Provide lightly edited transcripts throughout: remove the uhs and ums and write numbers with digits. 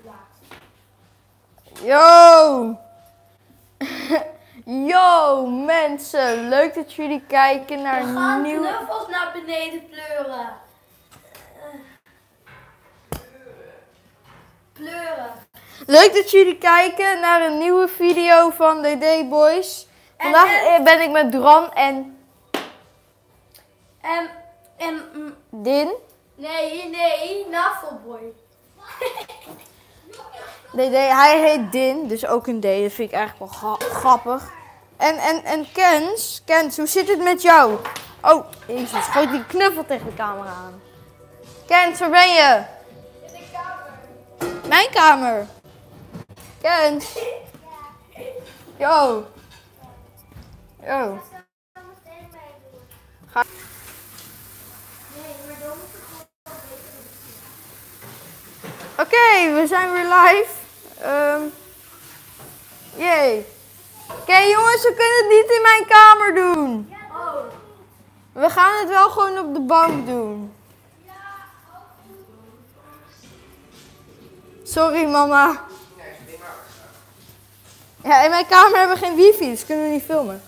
Yo! Yo mensen, leuk dat jullie kijken naar We gaan nieuwe... knuffels naar beneden pleuren. Pleuren. Leuk dat jullie kijken naar een nieuwe video van DD Boys. Vandaag ben ik met Dran en Din. Nee, Navelboy. DD, hij heet Din, dus ook een D. Dat vind ik eigenlijk wel grappig. En Kens, hoe zit het met jou? Oh, jezus, gooi die knuffel tegen de camera aan. Kens, waar ben je? In de kamer. Mijn kamer. Kens. Yo. Yo. Ga. Oké, we zijn weer live. Jee. Oké jongens, we kunnen het niet in mijn kamer doen. Oh. We gaan het wel gewoon op de bank doen. Sorry mama. Ja, in mijn kamer hebben we geen wifi, dus kunnen we niet filmen.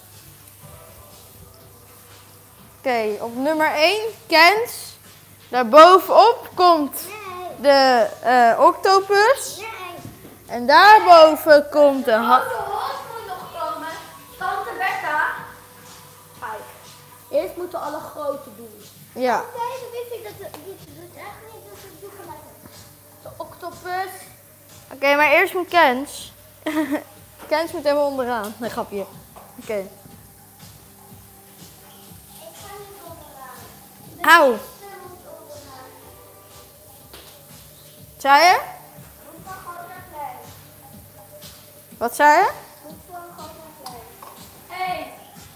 Oké, op nummer 1, Kens. Daarbovenop komt de octopus. En daarboven komt de De hond moet nog komen. Tante Becca. Kijk. Eerst moeten we alle grote doen. Ja. Deze wist ik dat het echt niet, dus ik doe gelijk. De octopus. Oké, maar eerst moet Kens. Kens moet helemaal onderaan. Nee, grapje. Oké. Ik ga niet onderaan. Auw. Zei je? Wat zei je? Hey.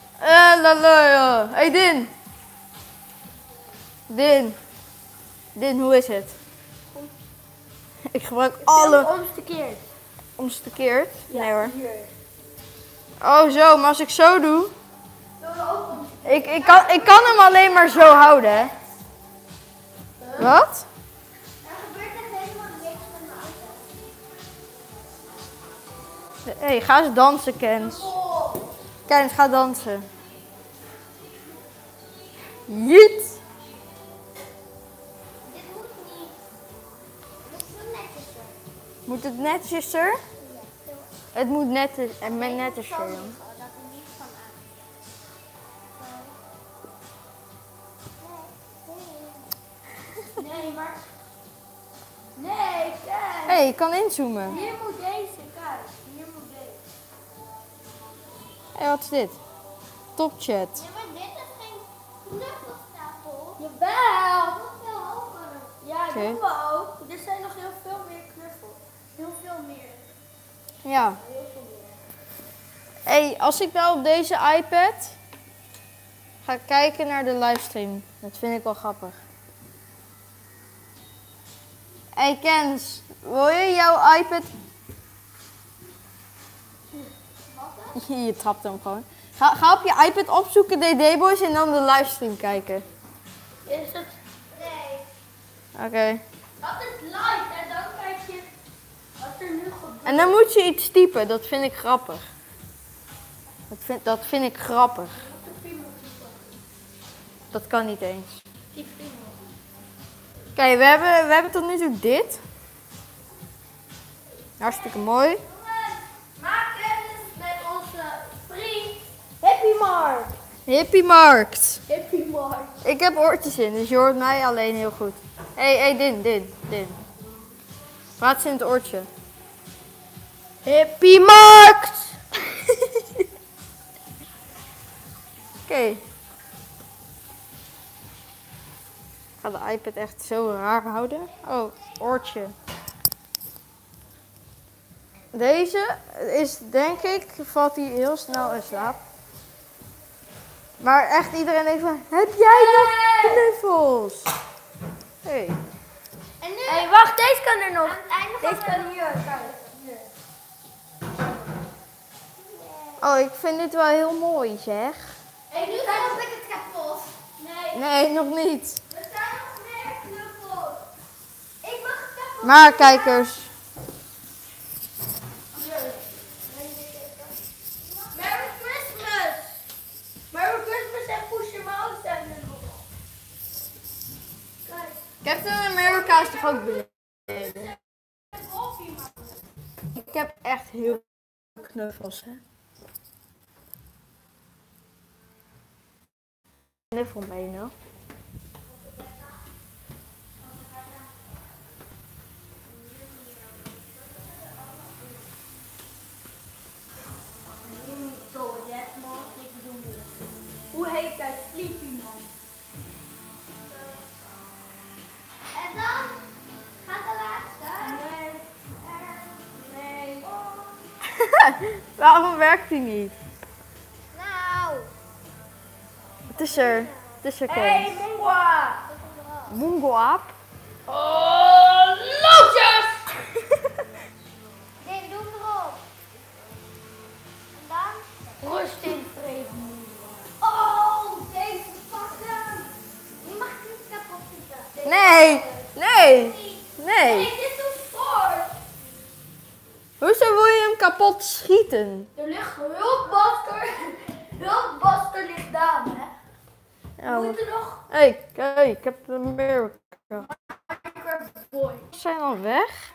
Hey Din. Din, hoe is het? Ik gebruik alle... Omgekeerd. Omgekeerd? Nee hoor. Hier. Oh zo, maar als ik zo doe... Doe we ook omgekeerd. Ik kan hem alleen maar zo houden, hè? Wat? Er gebeurt echt helemaal niks met mijn auto. Hey, ga eens dansen, Kens. Oh. Kens, ga dansen. Jiet. Dit moet niet. Het moet netjes zijn. Moet het netjes er? Het moet netjes en met netjes er, Jan. Dat er niet van aan. Nee, maar... Nee, kijk. Hé, je kan inzoomen. Hier moet deze, kijk. Hier moet deze. Hé, wat is dit? Topchat. Ja, maar dit is geen knuffelstapel. Jawel. Dat is veel hoger. Ja, Oké. doen we ook. Er zijn nog heel veel meer knuffels. Heel veel meer. Ja. Heel veel meer. Hé, als ik nou op deze iPad ga kijken naar de livestream, dat vind ik wel grappig. Hé Kens, wil je jouw iPad... Je trapt hem gewoon. Ga op je iPad opzoeken DD Boys en dan de livestream kijken. Is het? Nee. Oké. Dat is live en dan kijk je wat er nu gebeurt. En dan moet je iets typen, dat vind ik grappig. Dat vind ik grappig. Dat kan niet eens. Kijk, we hebben tot nu toe dit. Hartstikke mooi. Jongens, maak kennis met onze vriend Happy Mark. Hippie Markt. Happy Mark. Ik heb oortjes in, dus je hoort mij alleen heel goed. Hé, Din. Praat ze in het oortje. Hippie Markt! Oké. Ik ga de iPad echt zo raar houden. Oh, oortje. Deze is, denk ik, valt hij heel snel in slaap. Maar echt iedereen denkt van, heb jij nog knuffels? Hey. En nu? Hé, wacht, deze kan er nog. Aan het einde Deze gaan we... kan hier, kijk. Hier. Oh, ik vind dit wel heel mooi, zeg. Hey, nu heb ik het kapot. Nee. Nee, nog niet. Er zijn nog meer knuffels. Ik mag het kapot. Maar kijkers, Captain America is toch ook beneden? Ik heb echt heel veel knuffels, hè. Knuffel mee, nou. Hoe heet dat? Sleepy man. En dan gaat de laatste. Nee. Waarom werkt die niet? Nou. Het is er. Het is er, Hey, Kens. Mongwa. Mongoap. Oh, loodjes! Nee, doe erop. En dan? Rust in vrede. Oh, deze pakken. Je mag niet kapot schieten. Nee. Nee. Nee, Nee. dit is zo fort. Hoezo wil je hem kapot schieten? Er ligt hulpbaster. Hulpbaster ligt daar, hè? Oh. Moet er nog Hey, kijk, ik heb een America. Minecraft boy. Ze zijn al weg.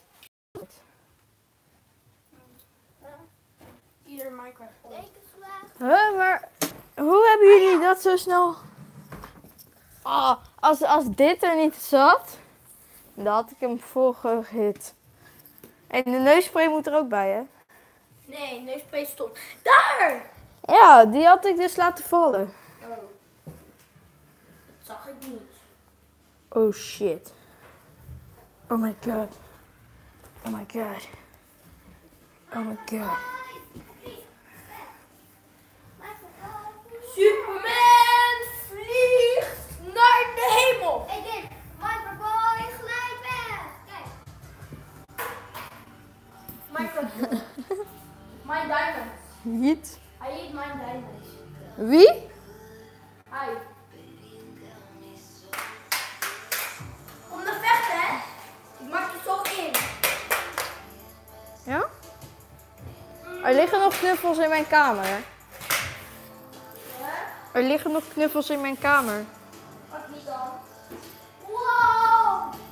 Ieder Minecraft boy. Maar hoe hebben jullie dat zo snel? Oh, als dit er niet zat, dan had ik hem volgehit. En de neusspray moet er ook bij, hè? Nee, neusspray stond daar. Ja, die had ik dus laten vallen. Oh. Dat zag ik niet. Oh shit. Oh my god. Oh my god. Oh my god. Superman vliegt naar de hemel. Ik denk, Microboy glijdt weg. Kijk. Microboy. My Diamonds. Niet? Hij heet My Diamonds. Wie? Hij. Kom naar vechten, hè. Ik maak je zo in. Ja? Er liggen nog knuffels in mijn kamer. Ja? Er liggen nog knuffels in mijn kamer. Wat niet dan? Wow.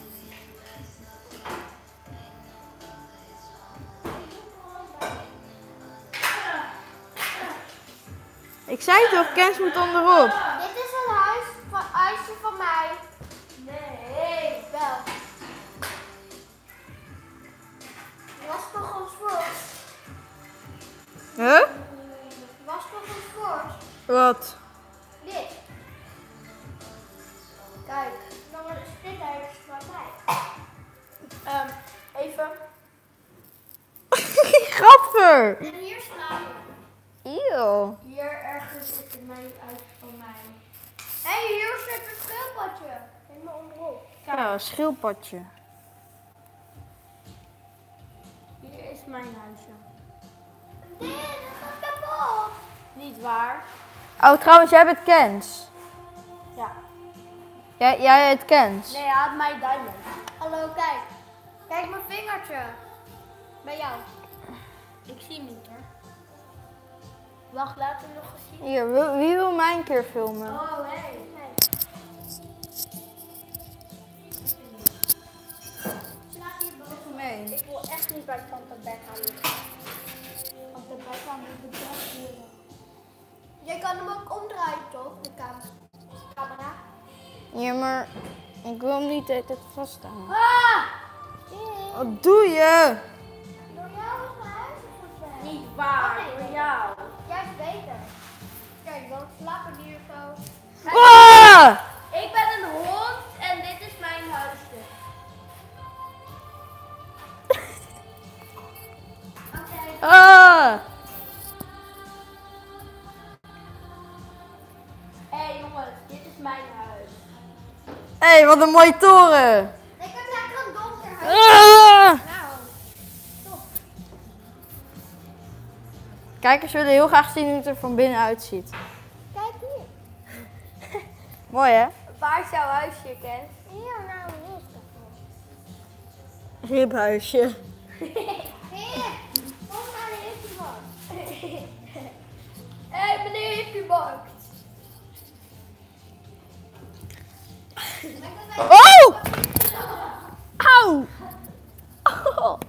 Ik zei toch, Kens moet onderop. Dit is een huisje van mij. Nee. Wel. Was toch een sport? Huh? Was toch een sport? Wat? Dit. Kijk, dan is dit huis van mij. Even. Gadver! En hier slapen. Eeuw. Hier ergens zit het mijn huis van mij. Hé, hier zit een schildpadje. Helemaal onderop. Ja, een schildpadje. Hier is mijn huisje. Nee, dat gaat kapot. Niet waar? Oh, trouwens, jij bent Kens. Ja. Jij heet Kens. Nee, hij had mij diamond. Hallo, kijk. Kijk mijn vingertje. Bij jou. Ik zie hem niet hoor. Wacht, laat hem nog eens zien. Hier, wie wil mij een keer filmen? Oh, hé. Slaap hier boven mee. Ik wil echt niet bij Tante Becca liggen. Tante Becca moet de bed leren. Jij kan hem ook omdraaien toch, de camera? Ja, maar ik wil hem niet de hele tijd vasthouden. Ah! Wat doe je? Door jou is mijn huis goed. Niet waar, door jou. Juist beter. Kijk, dan slapen die hier zo. Ah! Ik ben een hond en dit is mijn huisje. Oké. Ah! Hé jongens, dit is mijn huis. Hé, wat een mooie toren! Ik heb lekker een donker huis. Ah! Nou, top. Kijkers willen heel graag zien hoe het er van binnen uitziet. Kijk hier. Mooi hè? Waar is jouw huisje, Ken? Hier, nou, hier is het. Ribhuisje. Heer, kom naar de hippiebank. Hé, meneer hippiebank. Oh! Auw! Oh.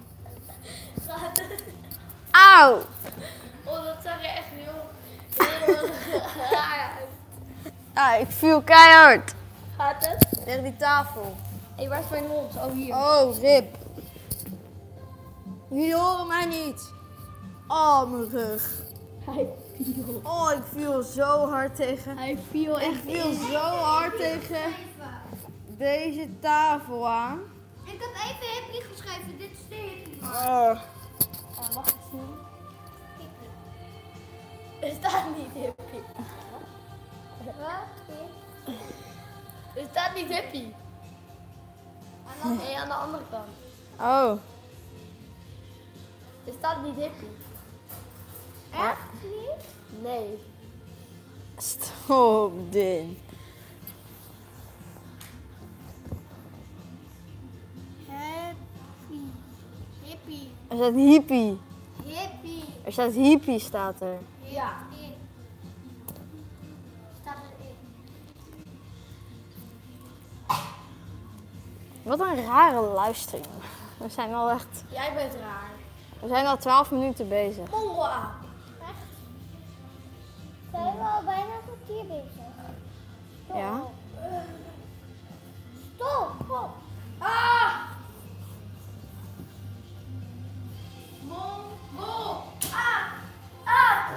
Auw! Oh, dat zag er echt heel raar uit. Ah, ik viel keihard. Gaat het? Tegen die tafel. Hé, waar is mijn hond? Oh, hier. Oh, rip. Jullie horen mij niet. Oh, mijn rug. Hij viel. Oh, ik viel zo hard tegen. Hij viel Ik echt viel zo hard tegen deze tafel aan. Ik heb even hippie geschreven. Dit is de hippie. Oh. Oh, wacht eens nu. Er staat niet hippie. Wat? Er staat niet hippie. Nee, aan de andere kant. Oh. Er staat niet hippie. Echt niet? Nee. Stop dit. Hippie. Hippie. Er staat hippie. Hippie. Er staat hippie, staat er. Ja. Staat erin. Wat een rare luistering. We zijn al echt... Jij bent raar. We zijn al 12 minuten bezig. Mongoa. Echt? Zijn we al bijna een kwartier bezig? Stop. Ja. Stop. Ah! Mongo. Ah!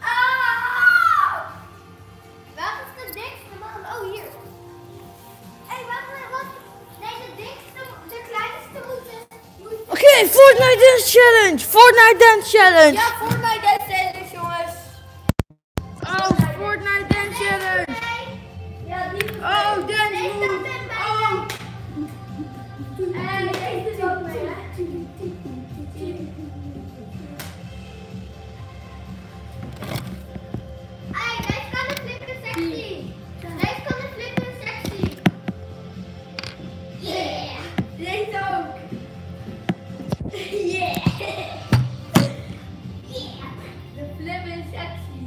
Waar is de dikste man? Oh, hier. Hé, wat? Nee, de dikste, de kleinste moet... Oké, Fortnite Dance Challenge! Fortnite Dance Challenge! Ja, Fortnite Dance Challenge, jongens. Oh, Fortnite Dance Challenge! Ja, die. Oh, dance Deze move! staat met mij. Oh! En deze is ook mee, hè? Hey, deze kan een flippen sexy. Deze kan een flippen sexy. Yeah! Deze ook. Yeah! Yeah! De flippen is sexy.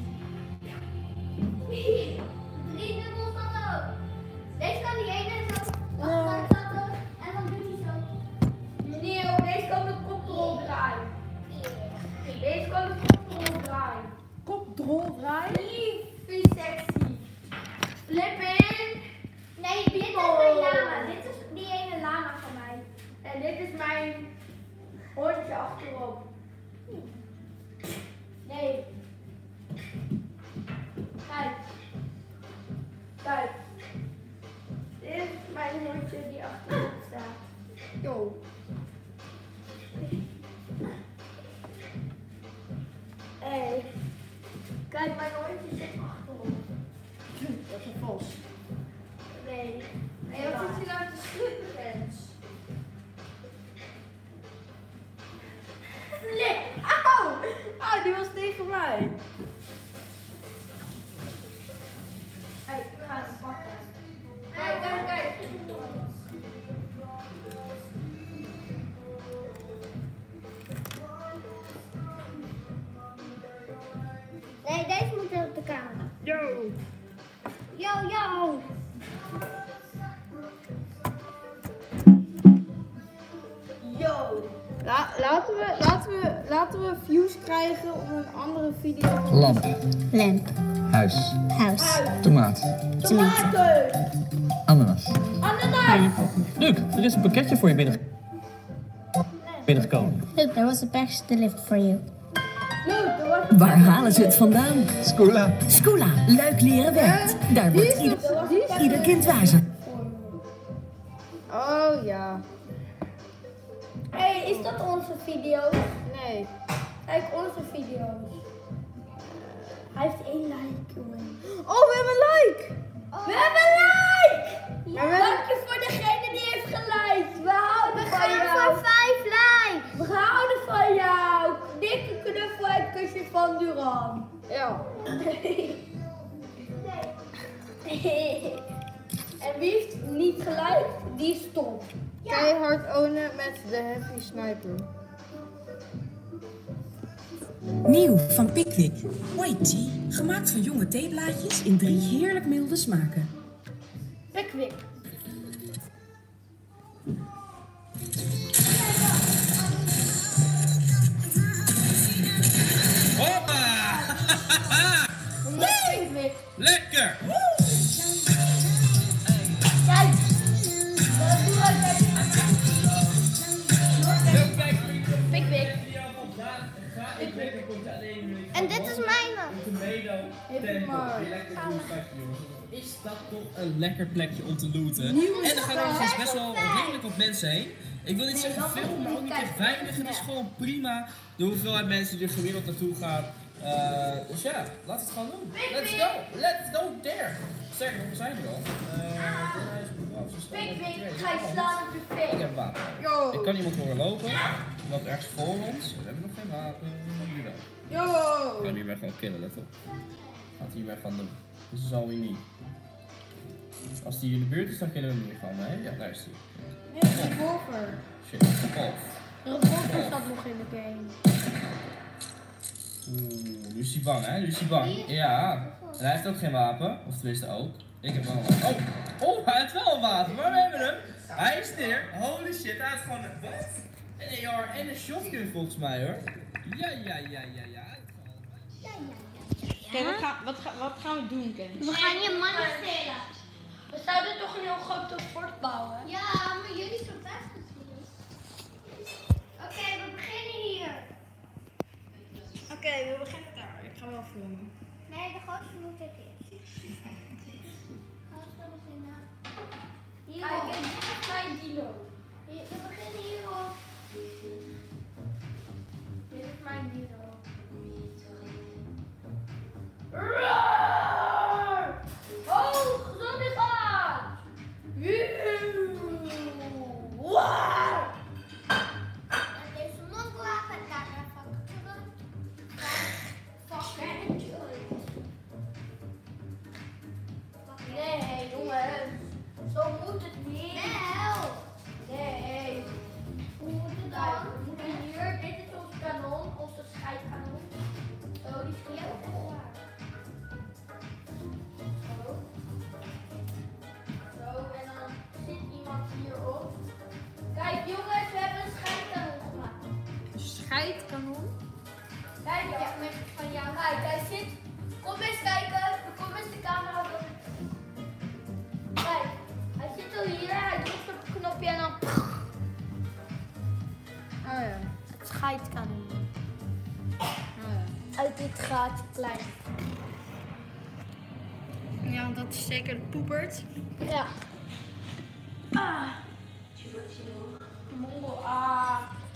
3 dubbel staat ook. Deze kan die ene zo. Achter staat ook. En dan doet hij zo. Meneer, deze kan de kop erop draaien. Deze kan de kop erop draaien. Kop drol draaien. Lief, sexy. Flipping. Nee, dit is mijn lama. Dit is die ene lama van mij. En dit is mijn hondje achterop. Nee. Kijk. Kijk. Dit is mijn hondje die achterop staat. Yo. Hey. Kijk, mijn hondje zit achterop. Dat is een vos. Nee. Nee, wat zit je nou te schudden, Rens? Flip. Auw! Auw, die was tegen mij. Hey, we gaan het pakken. Kijk. Nee, deze moet op de camera. Yo! Yo. Yo. Laten we views krijgen om een andere video. Lamp, Lamp. huis, House. tomaat, Tomaten. ananas. Ananas. Luc, er is een pakketje voor je binnengekomen. Look, there was a package delivered for you. Waar halen ze het vandaan? Scoola. Scoola, Luik leren werkt. Daar wordt ieder kind wijzer. Oh ja. Hey, is dat onze video? Nee. Kijk, onze video's. Hij heeft 1 like, jongen. Oh, we hebben een like! We hebben een like! Maar we hebben- Dank je voor degene die heeft geliked. We houden van jou. gaan voor 5 likes. We houden van jou. Dikke knuffel en kusje van Duran. Ja. En wie heeft niet geliked, die is stom. Keihard ownen met de Heavy Sniper. Nieuw van Pickwick. White tea, gemaakt van jonge theeblaadjes in 3 heerlijk milde smaken. Pickwick. Ik weet het niet alleen. En dit is mijn. Is dat toch een lekker plekje om te looten? En er gaan er dus best wel redelijk op mensen heen. Ik wil niet zeggen veel, maar ook niet echt weinig. Het is gewoon prima de hoeveelheid mensen die er gemiddeld naartoe gaan. Dus ja, laten we het gewoon doen. Let's go there. Sterker nog, we zijn er al. Ga je slaan op je Ik face? heb een wapen. Ik kan iemand horen lopen. Die loopt ergens voor ons. We hebben nog geen wapen. Jawel. Yo! Ik kan die weg gewoon killen, let op. Gaat hij weg gaan doen. Dus dat zal hij niet. Als die in de buurt is, dan kunnen we hem hier gaan. Hè? Ja, daar is hij. Nee, een revolver. Shit, golf. De revolver staat nog in de game. Oeh, nu is hij bang, hè? Nu is hij bang. Ja. En hij heeft ook geen wapen. Of tenminste ook. Ik heb wel een wapen. Oh, hij heeft wel een wapen. Maar we hebben hem. Hij is neer. Holy shit, hij heeft gewoon een wat? Een AR en een shotgun volgens mij, hoor. Ja. Kijk, wat gaan we doen, Ken? We gaan je mannen stelen. We zouden toch een heel groot fort bouwen? Ja, maar jullie zijn best natuurlijk. Oké, we beginnen hier. Oké, we beginnen daar. Ik ga wel filmen. Nee, de grootste moet ik eerst. Als we beginnen. Hier. Kijk, dit is mijn dino. We beginnen hierop. Dit is mijn dino. Roar! Hoog, zon is aan! Wow! En deze mongo gaat daar even terug. Fucking nee, jongens. Zo moet het niet. Nee. Hoe moet het dan? We moeten hier, dit is ons kanon, onze scheidkanon. Zo, die is heel goed. Zo, en dan zit iemand hierop. Kijk jongens, we hebben een scheidkanon gemaakt. Scheidkanon? Kijk, ja, van jou. Kijk, hij zit. Kom eens kijken. Kom eens de camera op. Kijk, hij zit al hier. Hij drukt op het knopje en dan. Oh ja. Het scheidkanon. Oh ja. Uit dit gaatje klein. Ja, want dat is zeker de poepert. Ja. Mongo A.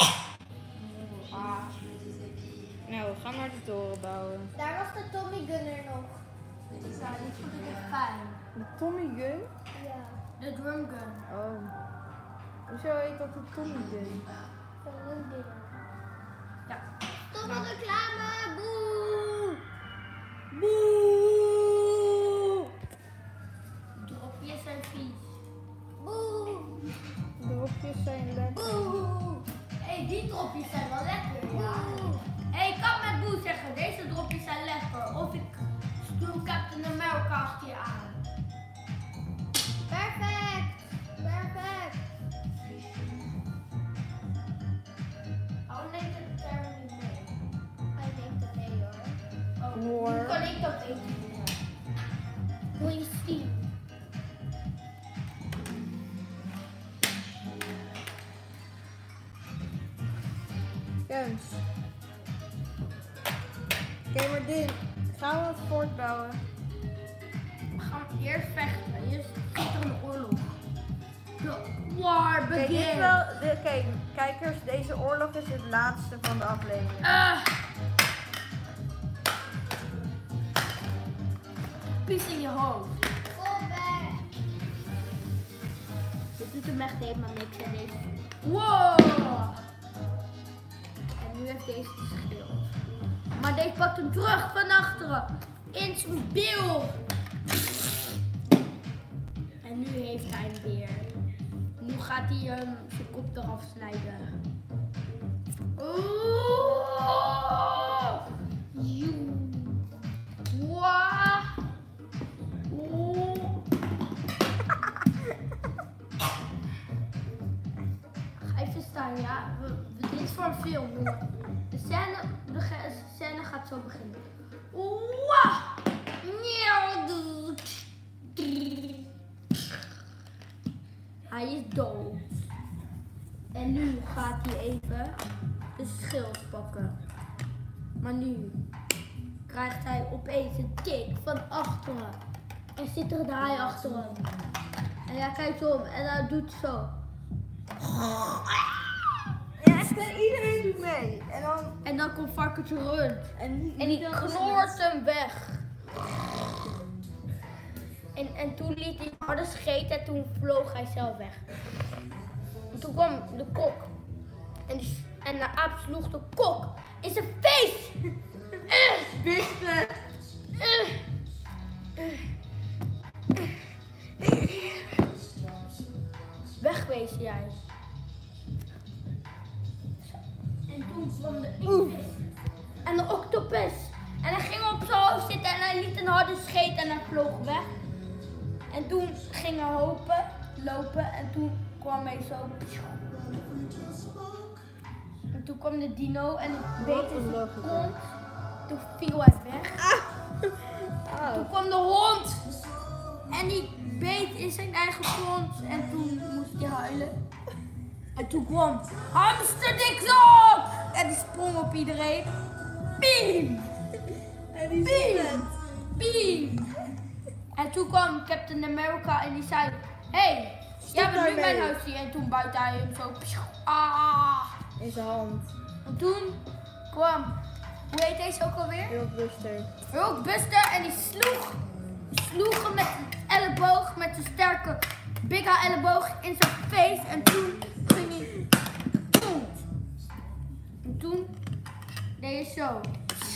Nou, we gaan naar de toren bouwen. Daar was de Tommy Gunner nog. Ja, die vond ik echt fijn. De Tommy Gun? Ja. De drum gun. Oh. Hoezo heet dat de Tommy Gun? Van een ding. Ja. Stomme reclame! Boe! Boe! Dropjes zijn vies. Boe! Dropjes zijn lekker. Boe! Hé, die dropjes zijn wel lekker, ja. Hé, ik kan met boe zeggen, deze dropjes zijn lekker. Of ik stuur Captain America achter je aan. Perfect! Perfect! Oh, neemt het er niet mee? Hij neemt het mee hoor. Oh, nu kan ik dat eten. Wil je zien? Kens. Oké, maar dit. Gaan we het fort bouwen? We gaan eerst vechten. Eerst zit er een oorlog. De war Kijk, dit is begins. wel, kijk, kijkers, deze oorlog is het laatste van de aflevering. Pies in je hoofd. Kom weg. Dit doet hem echt helemaal niks en deze. Wow! En nu heeft deze het schild. Maar deze pakt hem terug van achteren. In zijn bil. En nu heeft hij hem weer. Nu gaat hij zijn kop eraf snijden. Oeh! Joe. Wow! Oeh. Ga even staan, ja. Dit is voor een film, jongen. De scène gaat zo beginnen. Wow! Hij is dood. En nu gaat hij even de een schild pakken. Maar nu krijgt hij opeens een tik van achteren. En zit er een haai achter hem. En hij kijkt om en hij doet zo. Ja, en iedereen doet mee. En dan komt varkentje rund. En die dan knoort hem weg. En toen liet hij harde scheten en toen vloog hij zelf weg. En toen kwam de kok. En de aap sloeg de kok in zijn face. Bisten. Wegwezen jij. En toen kwam de inktvis en de octopus. En hij ging op zijn hoofd zitten en hij liet een harde scheet en hij vloog weg. En toen ging hij lopen en toen kwam hij zo. En toen kwam de dino en beet in zijn kont. Toen viel hij weg. Toen kwam de hond en die beet in zijn eigen kont en toen moest hij huilen. En toen kwam Hamster Dixon en die sprong op iedereen. Piem! En die Piem! Piem! En toen kwam Captain America en die zei: hey, jij bent nu mijn huisdier. En toen buitte hij hem zo in zijn hand. En toen kwam, hoe heet deze ook alweer? Hulkbuster. Hulkbuster en die sloeg hem met een elleboog, met zijn sterke big elleboog in zijn face. En toen ging hij boem. En toen deed hij zo.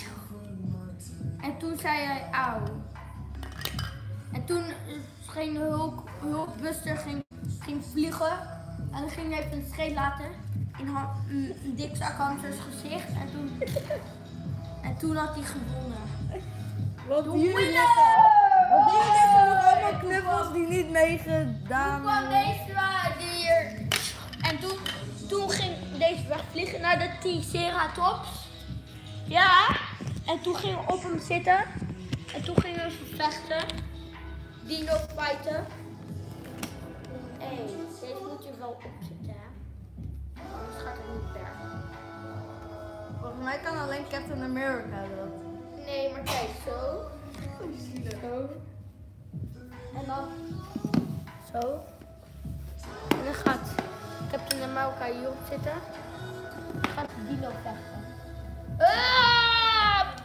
En toen zei hij auw. En toen ging de Hulkbuster ging vliegen. En dan ging hij even een scheet laten in een dikzak Hamsters gezicht. En toen had hij gewonnen. Wat De jullie winner! liggen nog allemaal knuffels die niet meegedaan Toen kwam hebben. deze dier. En toen ging deze wegvliegen naar de Triceratops. Ja. En toen ging op hem zitten. En toen gingen ze vechten. Dino fighten. Hé, deze moet je wel opzetten, hè. Anders gaat het niet ver. Volgens mij kan alleen Captain America dat. Nee, maar kijk, zo. Zo. En dan zo. En dan gaat Captain America hierop zitten. Dan gaat de dino vechten. Ah!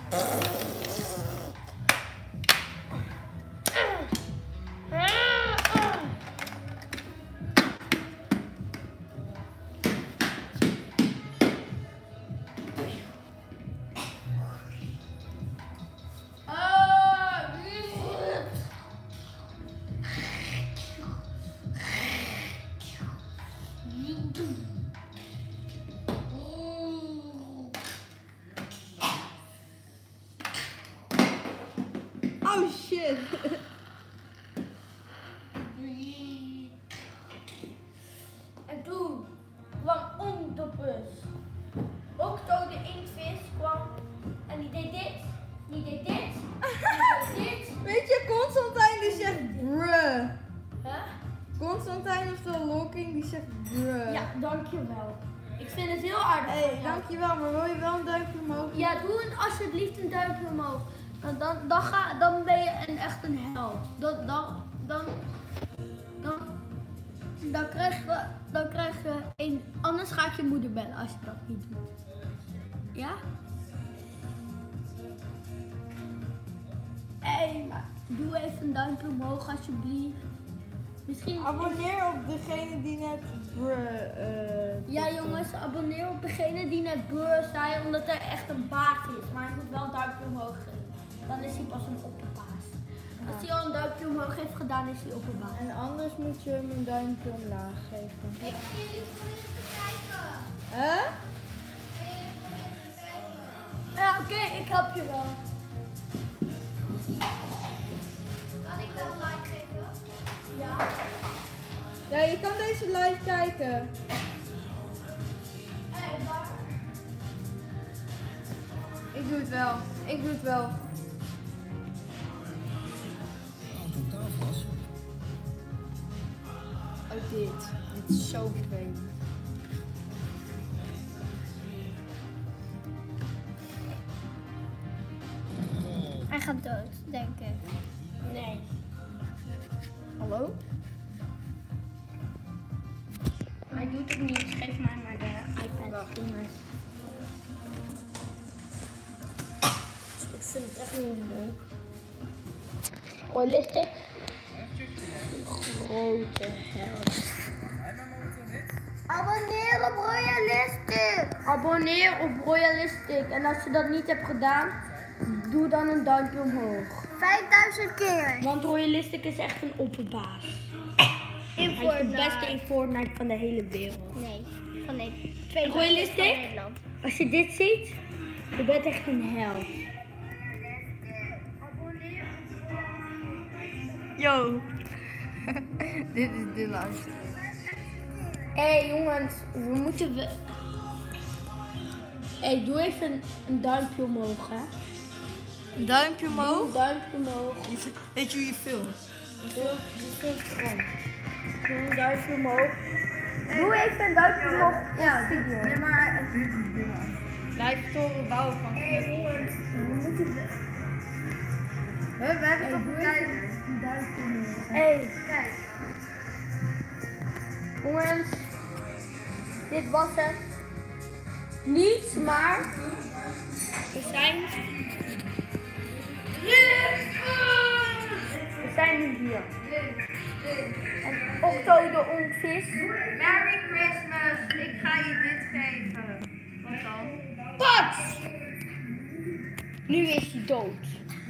Oh shit. En toen kwam Octopus. Octo de inktvis kwam en die deed dit, die deed dit, die deed dit. Weet je, Constantijn die zegt bruh. Huh? Constantijn of de Locking die zegt bruh. Ja, dankjewel. Ik vind het heel aardig. Hé, van jou. dankjewel, maar wil je wel een duimpje omhoog? Ja, doe alsjeblieft een duimpje omhoog. Dan ben je echt een held. Dan krijg je een. Anders ga ik je moeder bellen als je dat niet doet. Ja? Hé, maar doe even een duimpje omhoog alsjeblieft. Misschien. Abonneer op degene die net bruh. Ja jongens, abonneer op degene die net brr zei, omdat hij echt een baas is. Maar hij moet wel een duimpje omhoog geven. Dan is hij pas een opperbaas. Als hij al een duimpje omhoog heeft gedaan, is hij opperbaas. En anders moet je hem een duimpje omlaag geven. Ik Huh? Ja, oké, ik help je wel. Kan ik wel een like geven? Ja. Ja, je kan deze live kijken. Waar? Ik doe het wel. Ik doe het wel. Totaalglas. Oh, dit. Dit is zo vervelend. Hij gaat dood, denk ik. Nee. Hallo? Hij doet het niet. Geef mij maar de iPad. Wacht. Jongens. Ik vind het echt niet leuk. Realistisch. Grote held. Abonneer op Royalistic. Abonneer op Royalistic. En als je dat niet hebt gedaan, doe dan een duimpje omhoog. 5000 keer. Want Royalistic is echt een opperbaas. In Hij is de beste in Fortnite van de hele wereld. Nee, van nee. Twee Royalistic? van Nederland. Als je dit ziet, je bent echt een held. Yo. Dit is Dylan. Hé jongens, we moeten... Hé, doe even een duimpje omhoog, hè. Een duimpje omhoog? Een duimpje omhoog. Weet je hoe je filmt? Je filmt gewoon. Doe een duimpje omhoog. Doe even een duimpje omhoog. Ja, video. Nee, maar het duurt niet lang. Blijf toren bouwen van jongens. We hebben toch een duimpje omhoog. Hé, kijk. Jongens, dit was het. Niet, maar we zijn nu hier. En Otto de onvis. Merry Christmas, ik ga je dit geven. Wat dan? Pat! Nu is hij dood.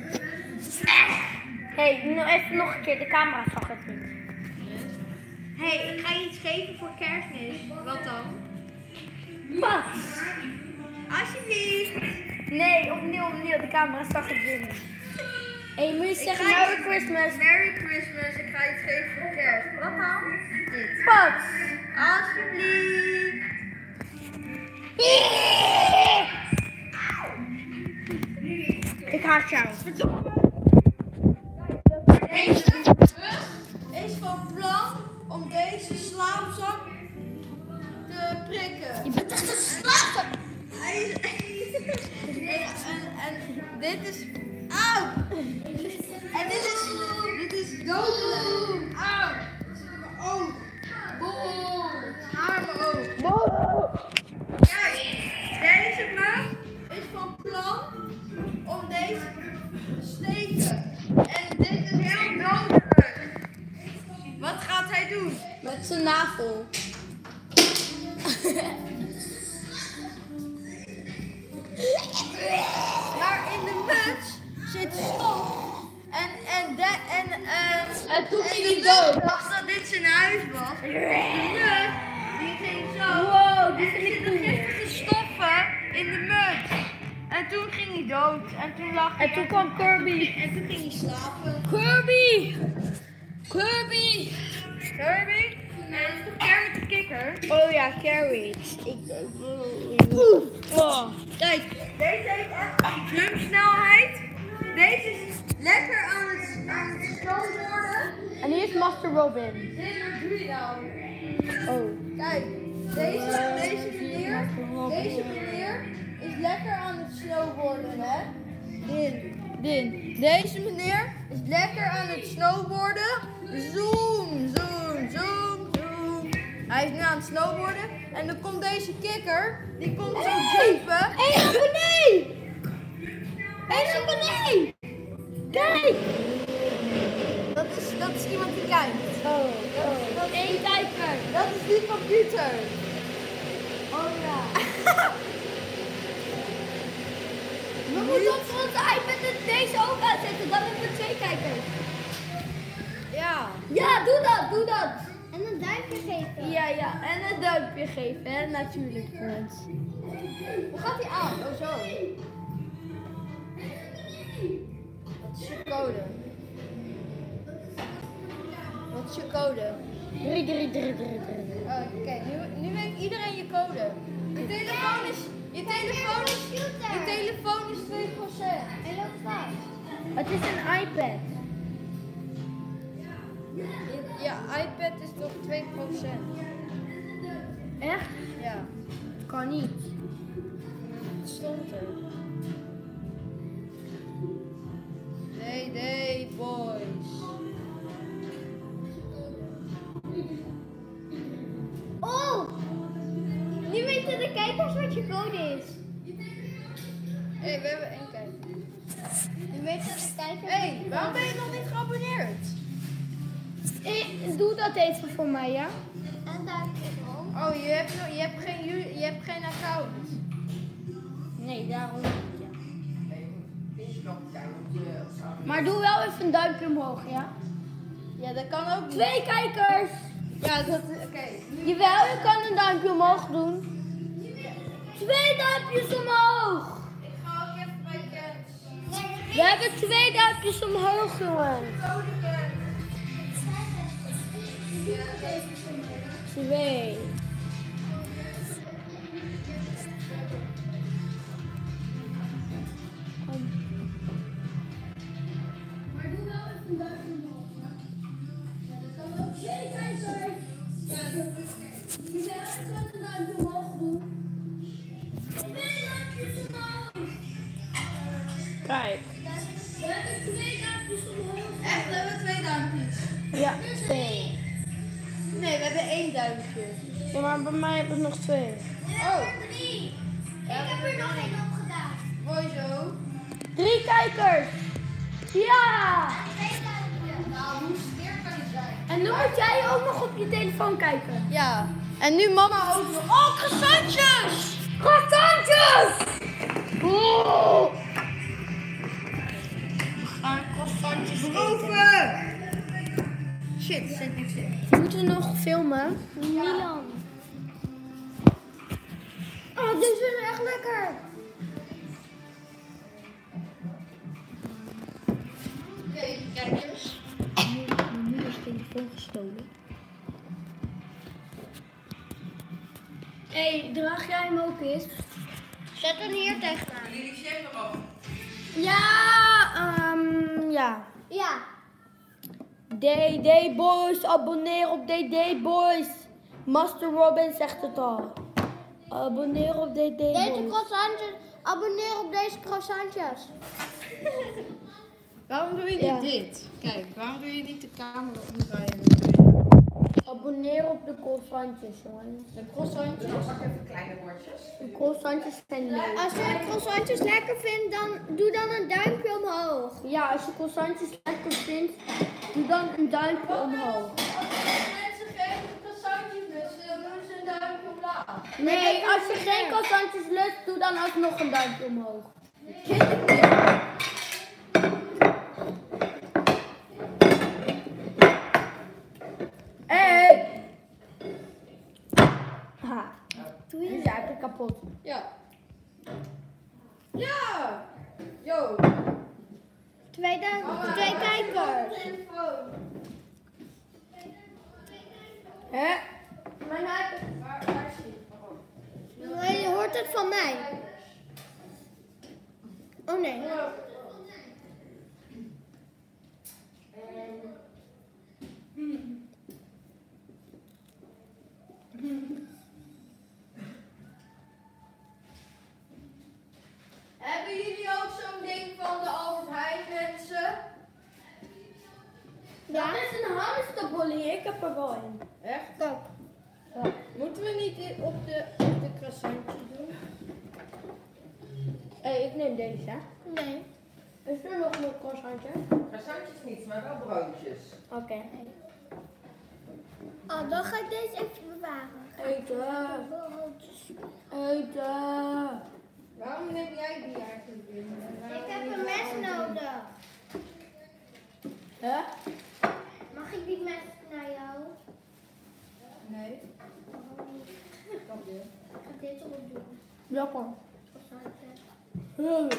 Hé, nog een keer, de camera zag het niet. Hey, ik ga je iets geven voor kerstmis. Wat dan? Pat! Alsjeblieft. Nee, opnieuw, de camera zag het weer niet. Hé, moet je zeggen ga Merry je- Christmas. Merry Christmas, ik ga je iets geven voor kerst. Wat dan? Dit. Pat! Alsjeblieft. Ik haat jou. Deze is van plan om deze slaapzak te prikken. Je bent echt een slaper. En dit is... Auw! En dit is dodelijk. Auw! Het zit in mijn oog. Boel! Haar in mijn oog. Kijk, deze man is van plan om deze te steken. En dit is heel dodelijk. Wat gaat hij doen? Met zijn navel. Maar in de muts zit stof. En toen ging de hij dood. muts dacht dat dit zijn huis was. De muts, die ging zo. Wow, die En vind er ik zitten cool. giftige stoffen in de muts. En toen ging hij dood. En toen lag hij. En toen kwam Kirby. En toen ging hij slapen. Kirby! Kirby! Kirby? Nee, dat is toch Kermit de Kikker? Oh ja, Carrie. Oh. Kijk, deze heeft echt jumpsnelheid. Deze is lekker aan het snowboarden. En hier is Master Robin. Dit doe je nou. Oh. Kijk, deze meneer is lekker aan het snowboarden, hè? Deze meneer is lekker aan het snowboarden. Zoom, zoom, zoom, zoom. Hij is nu aan het snowboarden. En dan komt deze kikker, die komt zo jumpen. Hé, naar beneden! Hé, naar beneden! Kijk! Dat is iemand die kijkt. Dat is één kijker. Dat is die computer. Oh ja. We moeten op onze iPad deze ook aanzetten, dan hebben we 2 kijkers. Ja. Ja, doe dat. En een duimpje geven. Ja, en een duimpje geven, hè, natuurlijk, friends. Hoe gaat die aan? Oh, zo. Wat is je code? Wat is je code? 3. Kijk, nu weet iedereen je code. Je telefoon is 2%. Hij loopt vast. Het is een iPad. Ja, iPad is toch 2%? Echt? Ja, Kan niet. het stond er. de code is. Hé, we hebben 1 kijker. Je weet dat ik kijken. Hé, waarom ben je nog niet geabonneerd? Doe dat even voor mij, ja? En duimpje omhoog. Oh, je hebt geen account. Nee, daarom niet, ja. Maar doe wel even een duimpje omhoog, ja? Ja, dat kan ook niet. 2 kijkers! Ja, dat oké. Jawel, je kan een duimpje omhoog doen. 2 duimpjes omhoog! Ik ga ook even bij Kens. We hebben 2 duimpjes omhoog, jongen. 2. Maar doe wel even een duimpje omhoog, ja? Ja, dat kan ook 2 kijkers. Jawel, je kan een duimpje omhoog doen. 2 duimpjes omhoog. Kijk. We hebben 2 duimpjes omhoog. Echt, we hebben 2 duimpjes. Ja, 2. Nee, we hebben 1 duimpje. Ja, maar bij mij heb ik nog 2. Oh, Ik heb er nog 1 opgedaan. mooi zo. 3 kijkers. Ja! Nou, hoe sterk kan je zijn? En nu moet jij ook nog op je telefoon kijken. Ja. En nu mama ook nog. Oh, croissantjes! Croissantjes! Oh. We gaan croissantjes proeven. Shit, zit niks in. Moeten we nog filmen? Milan. Oh, dit is echt lekker. Oké, kijkers. Mijn moeder is telefoon gestolen. Hé, draag jij hem ook eens? Zet hem hier tegenaan. Jullie zeggen erop. Ja, ja. Ja. DD Boys, abonneer op DD Boys. Master Robin zegt het al. Abonneer op DD Boys. Deze croissantjes, abonneer op deze croissantjes. Waarom doe je niet Ja. dit? Kijk, waarom doe je niet de camera omdraaien? Abonneer op de croissantjes, jongens. De croissantjes. De croissantjes zijn leuk. Als je croissantjes lekker vindt, dan doe dan een duimpje omhoog. Ja, als je croissantjes lekker vindt, doe dan een duimpje omhoog. Als mensen geen croissantjes lusten, dan doen ze een duimpje omlaag. Nee, als je geen croissantjes lust, doe dan alsnog een duimpje omhoog. Hey! Ha. Doe je het kapot? Ja. Ja! Yo! 2 kijkers. Telefoon. Hè? Mijn iPad. Waar is die? Nee, je hoort het van mij. Oh nee. Hebben jullie ook zo'n ding van de Albert Heijn mensen? Dat is een hamsterbolly, ik heb er wel een. Echt? Ook. Moeten we niet dit op de croissantjes doen? Hé, ik neem deze, hè? Nee. Is er nog een croissantje? Croissantjes niet, maar wel broodjes. Oké. Oh, dan ga ik deze even bewaren. Eten. Eten. Waarom neem jij die eigenlijk in? Ik heb een mes nodig. Hè? Mag ik die mes naar jou? Nee. Ik ga dit erop doen. Lekker. Croissantje. Heerlijk.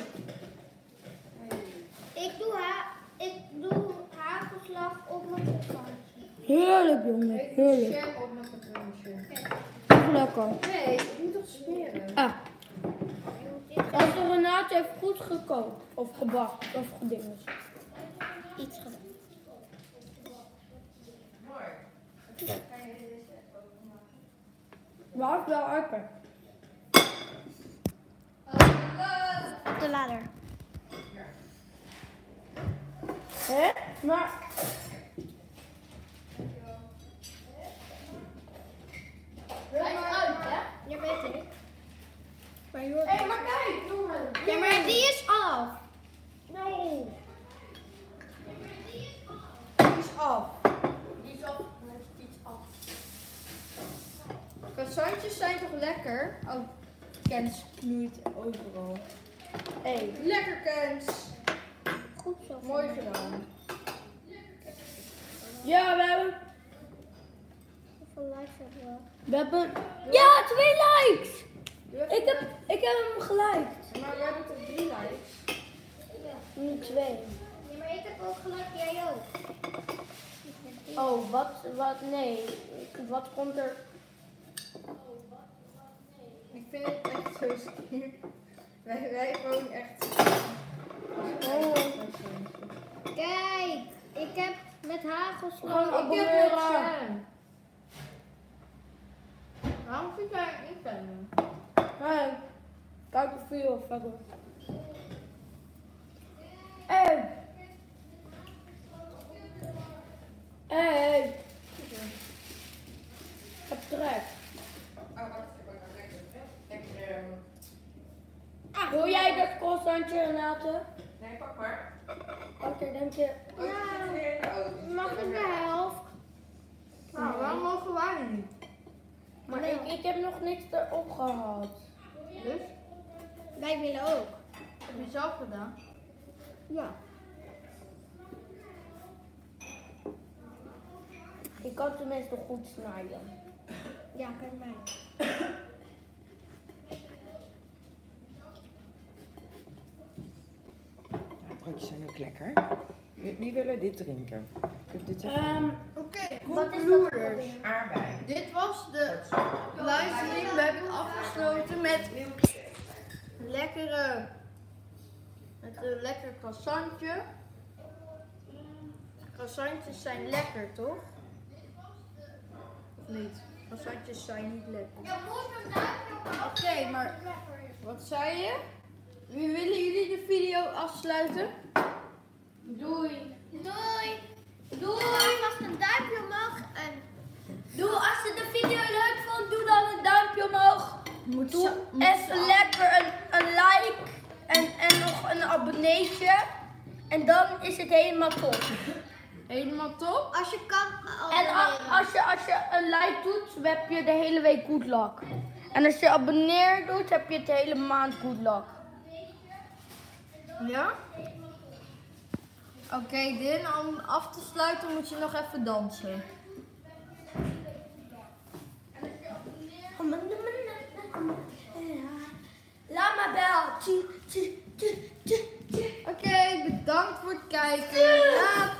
Ik doe hagelslag op mijn croissantje. Heerlijk, jongen. Ik doe Heerlijk. jam op mijn patroontje. Lekker. Nee, ik moet toch smeren? Ah. Als de Renate heeft goed gekookt. Of gebakken. Of gedingeld. Iets gedaan. Maar wel lekker. Op de ladder. Hè? Maar... Ja, weet ik. Hé, maar kijk, jongen. Ja, maar die is af. No. Die is af. Die is af. Die is af. Croissantjes zijn toch lekker? Oh, Kens knoeit overal. Hé, lekker Kens. Goed zo. Mooi gedaan. Ja, we hebben... Hoeveel likes hebben we? We hebben... Ja, 2 likes! Ik heb hem geliked. Maar jij doet er 3 likes. Nu 2. Ja, maar ik heb ook gelijk, jij ook. Oh, nee. Wat komt er? Ik vind het echt zo stier. Wij gewoon echt... Oh. Kijk, ik heb met hagel Gewoon Ik heb het abonneren. Sam. Waarom vind jij het niet vinden? Nee. Kijk de video verder. Hey. Hey. Ik heb trek. Wil jij dat croissantje, Renate? Nee, pak maar. Oké, denk je. Mag ik de helft? Nou, waarom mogen wij niet? Maar ik heb nog niks erop gehad. Dus? Wij willen ook. Heb je zelf gedaan? Ja. Ik kan tenminste goed snijden. Ja, kijk mij. Ja, broodjes zijn ook lekker. Wie willen dit drinken? Ik heb dit Oké, Wat is concluders. aardbei. Dit was de livestream. We hebben het afgesloten met lekkere... Met een lekker croissantje. Croissantjes zijn lekker, toch? Of niet? Croissantjes zijn niet lekker. Oké, maar wat zei je? Willen jullie de video afsluiten? Doei. Doei. Doei. Vast een duimpje omhoog en Doe, als je de video leuk vond, doe dan een duimpje omhoog. Doe even lekker een like en nog een abonneetje. En dan is het helemaal top. Helemaal top. als je kan. En als je een like doet, heb je de hele week good luck. En als je abonneer doet, heb je het de hele maand good luck. Ja? Oké, Din, om af te sluiten moet je nog even dansen. Laat maar bel. Oké, bedankt voor het kijken. Later.